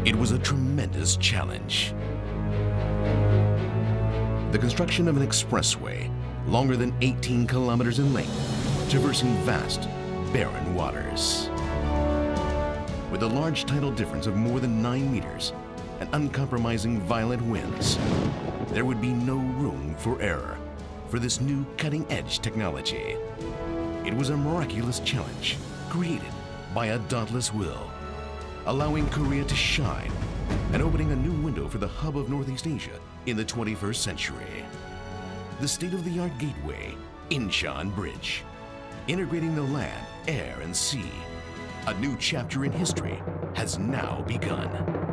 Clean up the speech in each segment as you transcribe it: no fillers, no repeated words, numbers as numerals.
It was a tremendous challenge. The construction of an expressway longer than 18 kilometers in length, traversing vast, barren waters. With a large tidal difference of more than 9 meters and uncompromising violent winds, there would be no room for error for this new cutting-edge technology. It was a miraculous challenge created by a dauntless will, allowing Korea to shine and opening a new window for the hub of Northeast Asia in the 21st century. The state-of-the-art gateway, Incheon Bridge, integrating the land, air, and sea. A new chapter in history has now begun.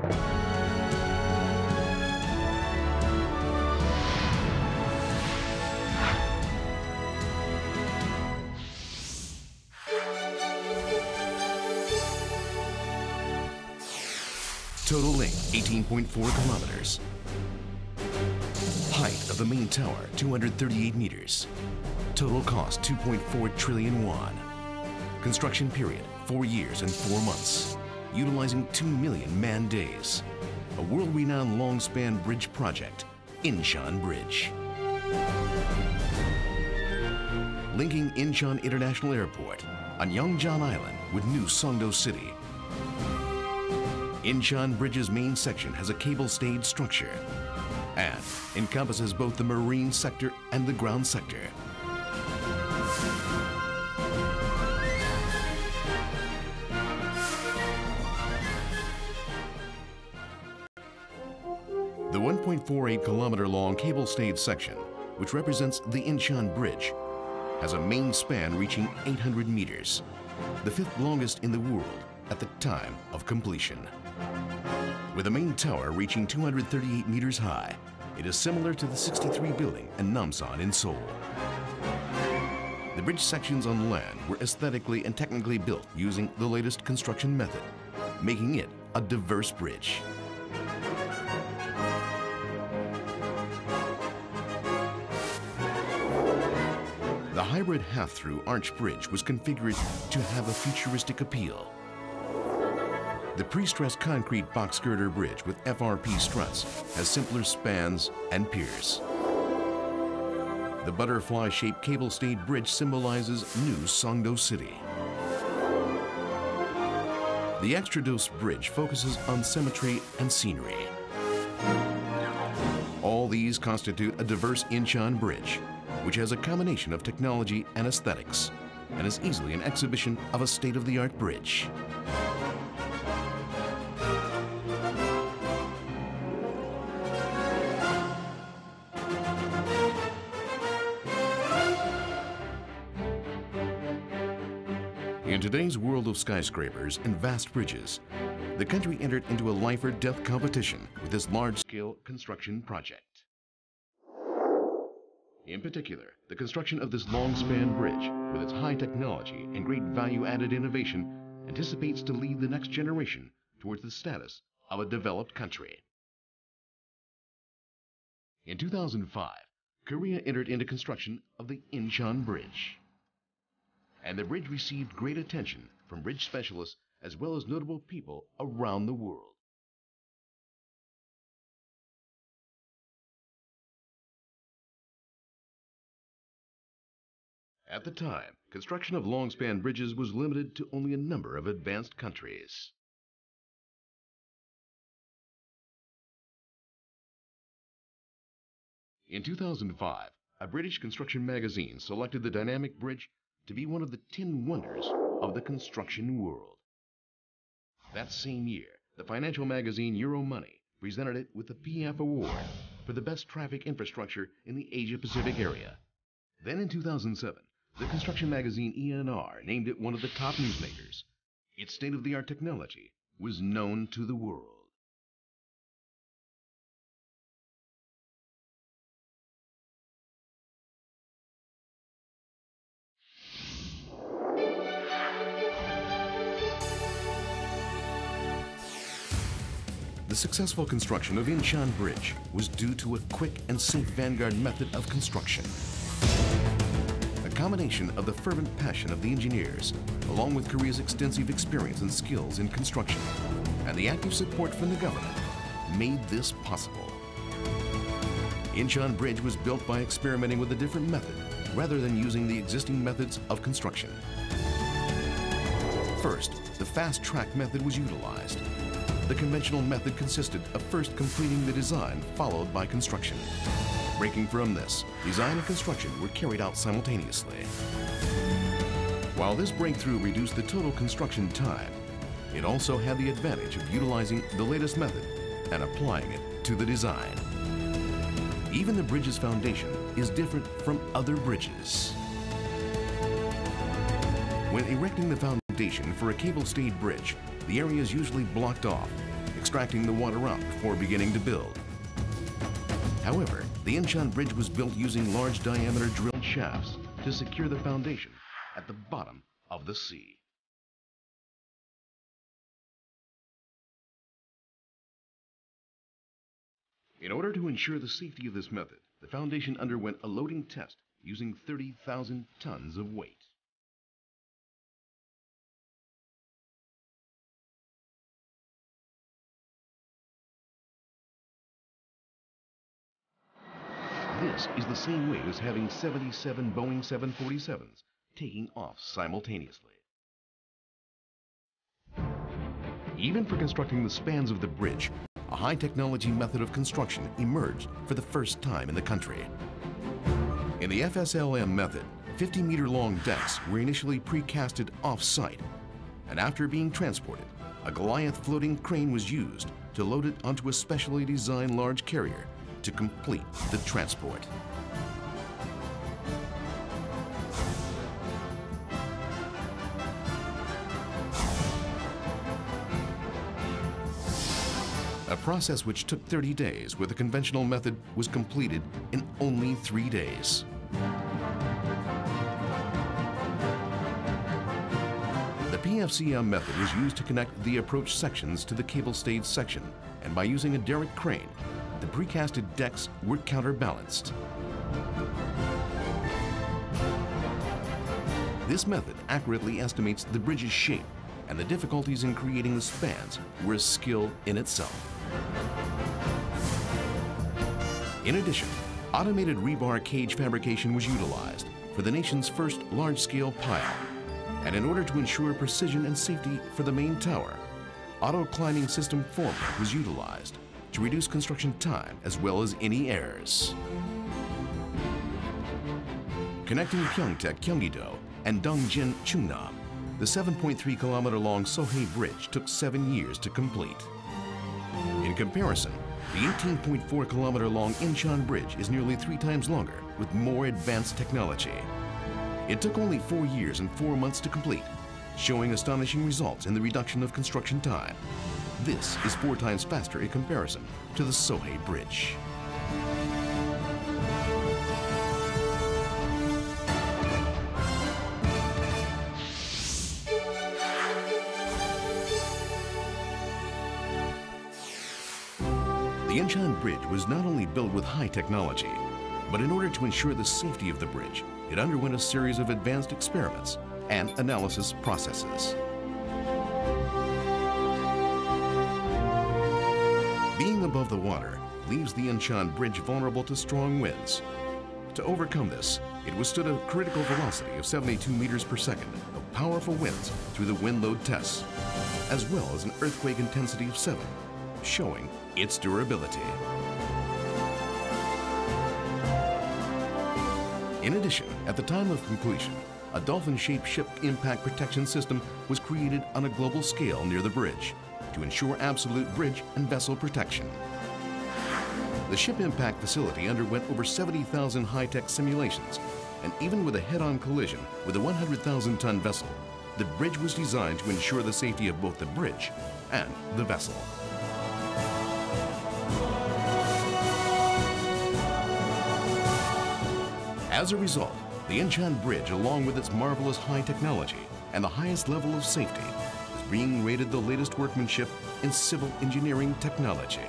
Total length, 18.4 kilometers. Height of the main tower, 238 meters. Total cost, 2.4 trillion won. Construction period, 4 years and 4 months. Utilizing 2 million man-days. A world-renowned long-span bridge project, Incheon Bridge. Linking Incheon International Airport on Yeongjeon Island with New Songdo City. Incheon Bridge's main section has a cable-stayed structure and encompasses both the marine sector and the ground sector. The 1.48-kilometer-long cable-stayed section, which represents the Incheon Bridge, has a main span reaching 800 meters, the 5th longest in the world at the time of completion. With the main tower reaching 238 meters high, it is similar to the 63 building in Namsan in Seoul. The bridge sections on land were aesthetically and technically built using the latest construction method, making it a diverse bridge. The hybrid half-through arch bridge was configured to have a futuristic appeal. The pre-stressed concrete box girder bridge with FRP struts has simpler spans and piers. The butterfly-shaped cable-stayed bridge symbolizes New Songdo City. The extra-dose bridge focuses on symmetry and scenery. All these constitute a diverse Incheon Bridge, which has a combination of technology and aesthetics, and is easily an exhibition of a state-of-the-art bridge. In today's world of skyscrapers and vast bridges, the country entered into a life-or-death competition with this large-scale construction project. In particular, the construction of this long-span bridge, with its high technology and great value-added innovation, anticipates to lead the next generation towards the status of a developed country. In 2005, Korea entered into construction of the Incheon Bridge. And the bridge received great attention from bridge specialists as well as notable people around the world. At the time, construction of long-span bridges was limited to only a number of advanced countries. In 2005, a British construction magazine selected the dynamic bridge to be one of the 10 wonders of the construction world. That same year, the financial magazine Euromoney presented it with the PF Award for the best traffic infrastructure in the Asia-Pacific area. Then in 2007, the construction magazine ENR named it one of the top newsmakers. Its state-of-the-art technology was known to the world. The successful construction of Incheon Bridge was due to a quick and safe vanguard method of construction. A combination of the fervent passion of the engineers, along with Korea's extensive experience and skills in construction, and the active support from the government, made this possible. Incheon Bridge was built by experimenting with a different method rather than using the existing methods of construction. First, the fast-track method was utilized. The conventional method consisted of first completing the design followed by construction. Breaking from this, design and construction were carried out simultaneously. While this breakthrough reduced the total construction time, it also had the advantage of utilizing the latest method and applying it to the design. Even the bridge's foundation is different from other bridges. When erecting the foundation for a cable-stayed bridge, the area is usually blocked off, extracting the water out before beginning to build. However, the Incheon Bridge was built using large diameter drilled shafts to secure the foundation at the bottom of the sea. In order to ensure the safety of this method, the foundation underwent a loading test using 30,000 tons of weight. This is the same weight as having 77 Boeing 747s taking off simultaneously. Even for constructing the spans of the bridge, a high-technology method of construction emerged for the first time in the country. In the FSLM method, 50-meter-long decks were initially precasted off-site, and after being transported, a Goliath floating crane was used to load it onto a specially designed large carrier to complete the transport. A process which took 30 days with the conventional method was completed in only 3 days. The PFCM method was used to connect the approach sections to the cable-stayed section, and by using a derrick crane, the precasted decks were counterbalanced. This method accurately estimates the bridge's shape, and the difficulties in creating the spans were a skill in itself. In addition, automated rebar cage fabrication was utilized for the nation's first large-scale pile. And in order to ensure precision and safety for the main tower, auto-climbing system former was utilized to reduce construction time as well as any errors. Connecting Pyeongtaek Gyeonggi-do and Dongjin Chungnam, the 7.3-kilometer-long Sohae Bridge took 7 years to complete. In comparison, the 18.4-kilometer-long Incheon Bridge is nearly 3 times longer with more advanced technology. It took only 4 years and 4 months to complete, showing astonishing results in the reduction of construction time. This is 4 times faster in comparison to the Sohae Bridge. The Incheon Bridge was not only built with high technology, but in order to ensure the safety of the bridge, it underwent a series of advanced experiments and analysis processes. Being above the water leaves the Incheon Bridge vulnerable to strong winds. To overcome this, it withstood a critical velocity of 72 meters per second of powerful winds through the wind load tests, as well as an earthquake intensity of 7, showing its durability. In addition, at the time of completion, a dolphin-shaped ship impact protection system was created on a global scale near the bridge to ensure absolute bridge and vessel protection. The ship impact facility underwent over 70,000 high-tech simulations, and even with a head-on collision with a 100,000-ton vessel, the bridge was designed to ensure the safety of both the bridge and the vessel. As a result, the Incheon Bridge, along with its marvelous high technology and the highest level of safety, is being rated the latest workmanship in civil engineering technology.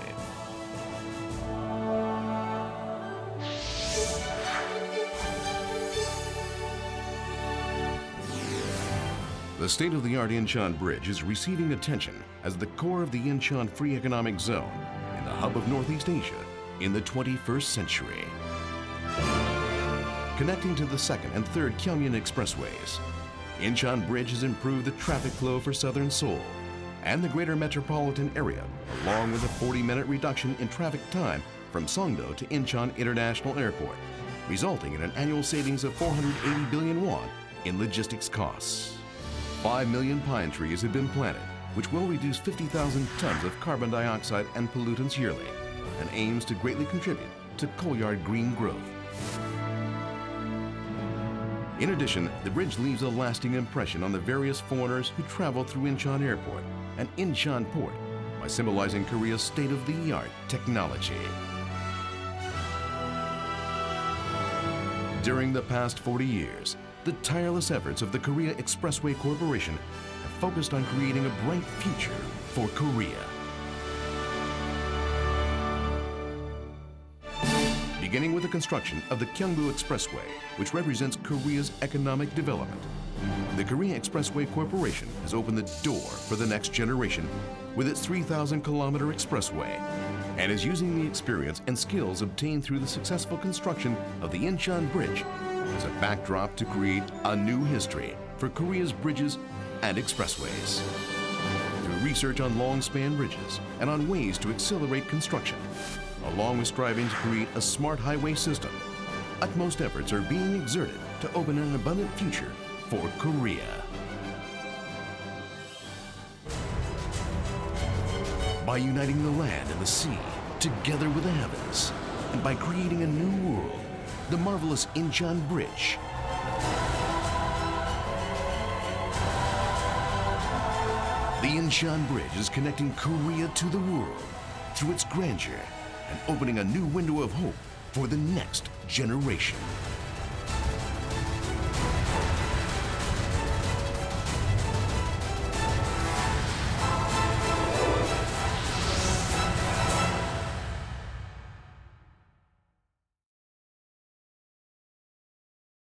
The state-of-the-art Incheon Bridge is receiving attention as the core of the Incheon Free Economic Zone and the hub of Northeast Asia in the 21st century. Connecting to the 2nd and 3rd Gyeongmyeon expressways, Incheon Bridge has improved the traffic flow for southern Seoul and the greater metropolitan area, along with a 40-minute reduction in traffic time from Songdo to Incheon International Airport, resulting in an annual savings of 480 billion won in logistics costs. 5 million pine trees have been planted, which will reduce 50,000 tons of carbon dioxide and pollutants yearly, and aims to greatly contribute to Koyard green growth. In addition, the bridge leaves a lasting impression on the various foreigners who travel through Incheon Airport and Incheon Port by symbolizing Korea's state-of-the-art technology. During the past 40 years, the tireless efforts of the Korea Expressway Corporation have focused on creating a bright future for Korea. Beginning with the construction of the Gyeongbu Expressway, which represents Korea's economic development, the Korea Expressway Corporation has opened the door for the next generation with its 3,000-kilometer expressway, and is using the experience and skills obtained through the successful construction of the Incheon Bridge as a backdrop to create a new history for Korea's bridges and expressways. Through research on long-span bridges and on ways to accelerate construction, along with striving to create a smart highway system, utmost efforts are being exerted to open an abundant future for Korea. By uniting the land and the sea together with the heavens, and by creating a new world, the marvelous Incheon Bridge. The Incheon Bridge is connecting Korea to the world through its grandeur and opening a new window of hope for the next generation.